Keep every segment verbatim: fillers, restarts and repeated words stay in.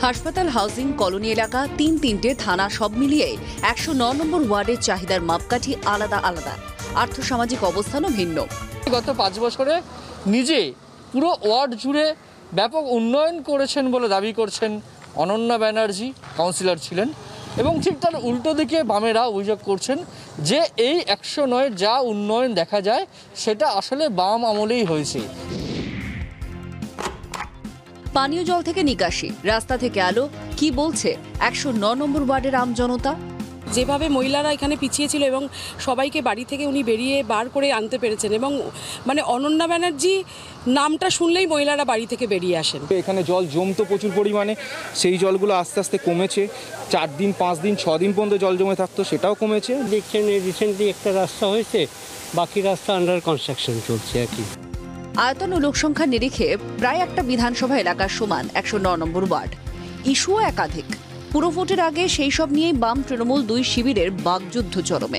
হাসপাতাল, housing, colony এলাকা, তিন তিনটে থানা সব মিলিয়ে একশো ন নম্বর ওয়ার্ডের চাহিদার মাপকাঠি আলাদা আলাদা, আর্থসামাজিক অবস্থানও ভিন্ন। গত পাঁচ বছরে নিজে পুরো ওয়ার্ড জুড়ে ব্যাপক উন্নয়ন করেছেন বলে দাবি করছেন অনন্যা ব্যানার্জি, কাউন্সিলর ছিলেন, এবং ঠিক তার উল্টো দিকে বামেরা অভিযোগ করছেন যে এই একশো নয়ের যা উন্নয়ন দেখা যায় সেটা আসলে বাম আমলেই হয়েছে। পানীয় জল থেকে নিকাশি, রাস্তা থেকে আলো, কি বলছে একশো ন নম্বর ওয়ার্ডের আমজনতা? যেভাবে মহিলারা এখানে পিছিয়ে ছিল এবং সবাইকে বাড়ি থেকে উনি বেরিয়ে বার করে আনতে পেরেছেন, এবং মানে অনন্যা ব্যানার্জি নামটা শুনলেই মহিলারা বাড়ি থেকে বেরিয়ে আসেন। এখানে জল জমতো প্রচুর পরিমাণে, সেই জলগুলো আস্তে আস্তে কমেছে। চার দিন পাঁচ দিন ছ দিন পর্যন্ত জল জমে থাকতো, সেটাও কমেছে। দেখছেন রিসেন্টলি একটা রাস্তা হয়েছে, বাকি রাস্তা আন্ডার কনস্ট্রাকশন চলছে আর কি। আয়তন ও লোকসংখ্যার নিরিখে প্রায় একটা বিধানসভা এলাকার সমান একশো ন নম্বর ওয়ার্ড। ইস্যুও একাধিক। পুরো ভোটের আগে সেই সব নিয়েই বাম তৃণমূল দুই শিবিরের বাগযুদ্ধ চরমে।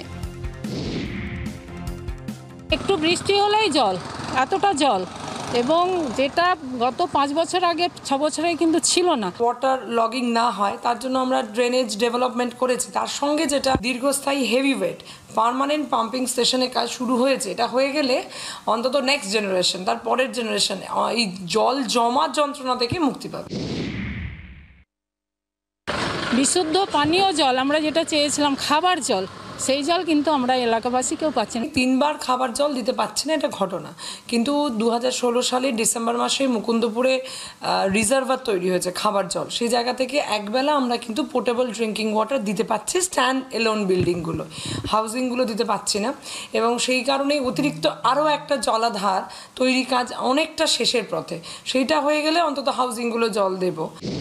একটু বৃষ্টি হলেই জল, এতটা জল, এবং যেটা গত পাঁচ বছর আগে ছ বছরে কিন্তু ছিল না। ওয়াটার লগিং না হয় তার জন্য আমরা ড্রেনেজ ডেভেলপমেন্ট করেছি। তার সঙ্গে যেটা দীর্ঘস্থায়ী হেভি ওয়েট পার্মানেন্ট পাম্পিং স্টেশনে কাজ শুরু হয়েছে, এটা হয়ে গেলে অন্তত নেক্সট জেনারেশন, তার পরের জেনারেশন এই জল জমার যন্ত্রণা থেকে মুক্তি পাবে। বিশুদ্ধ পানীয় জল আমরা যেটা চেয়েছিলাম, খাবার জল, সেই জল কিন্তু আমরা এলাকাবাসী কেউ পাচ্ছি না। তিনবার খাবার জল দিতে পারছি না, এটা ঘটনা। কিন্তু দু হাজার ষোলো সালের ডিসেম্বর মাসে মুকুন্দপুরে রিজার্ভার তৈরি হয়েছে খাবার জল, সেই জায়গা থেকে একবেলা আমরা কিন্তু পোর্টেবল ড্রিঙ্কিং ওয়াটার দিতে পারছি স্ট্যান্ড এলোন বিল্ডিংগুলো, হাউজিংগুলো দিতে পারছি না। এবং সেই কারণেই অতিরিক্ত আরও একটা জলাধার তৈরি কাজ অনেকটা শেষের পথে, সেইটা হয়ে গেলে অন্তত হাউজিংগুলো জল দেব।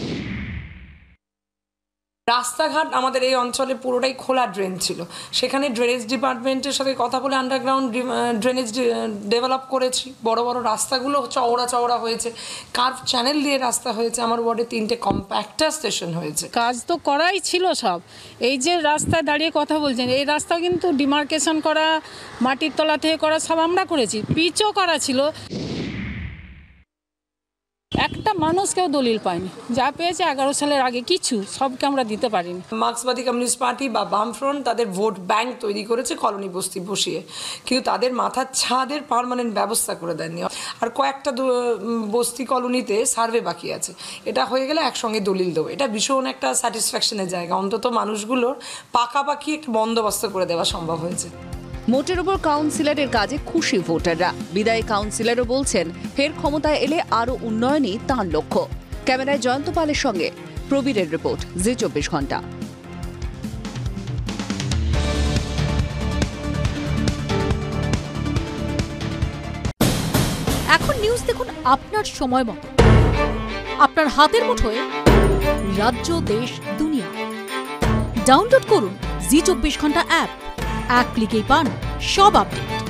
রাস্তাঘাট আমাদের এই অঞ্চলে পুরোটাই খোলা ড্রেন ছিল, সেখানে ড্রেনেজ ডিপার্টমেন্টের সাথে কথা বলে আন্ডারগ্রাউন্ড ড্রেনেজ ডেভেলপ করেছি। বড় বড় রাস্তাগুলো চওড়া চওড়া হয়েছে, কার্ভ চ্যানেল দিয়ে রাস্তা হয়েছে। আমার ওয়ার্ডে তিনটে কম্প্যাক্টার স্টেশন হয়েছে। কাজ তো করাই ছিল সব। এই যে রাস্তায় দাঁড়িয়ে কথা বলছেন, এই রাস্তা কিন্তু ডিমার্কেশন করা, মাটির তলা থেকে করা, সব আমরা করেছি। পিচও করা ছিল। একটা মানুষ কেউ দলিল পায়নি, যা পেয়েছে এগারো সালের আগে কিছু, সবকে আমরা দিতে পারিনি। মার্ক্সবাদী কমিউনিস্ট পার্টি বা বামফ্রন্ট তাদের ভোট ব্যাংক তৈরি করেছে কলোনি বস্তি বসিয়ে, কিন্তু তাদের মাথার ছাদের পার্মানেন্ট ব্যবস্থা করে দেননি। আর কয়েকটা বস্তি কলোনিতে সার্ভে বাকি আছে, এটা হয়ে গেলে একসঙ্গে দলিল দেবো। এটা ভীষণ একটা স্যাটিসফ্যাকশনের জায়গা, অন্তত মানুষগুলোর পাকাপাকি একটা বন্দোবস্ত করে দেওয়া সম্ভব হয়েছে। মোটের ওপর কাউন্সিলরের কাজে খুশি ভোটাররা। বিদায়ী কাউন্সিলরও বলছেন ফের ক্ষমতায় এলে আরও উন্নয়নই তাঁর লক্ষ্য। ক্যামেরায় জয়ন্ত পালের সঙ্গে প্রবীরের রিপোর্ট, জি চব্বিশ ঘন্টা। এখন নিউজ দেখুন আপনার সময় মতো, আপনার হাতের মুঠোয়, রাজ্য, দেশ, দুনিয়া। ডাউনলোড করুন জি চব্বিশ ঘন্টা অ্যাপ। এক ক্লিকেই পান সব আপডেট।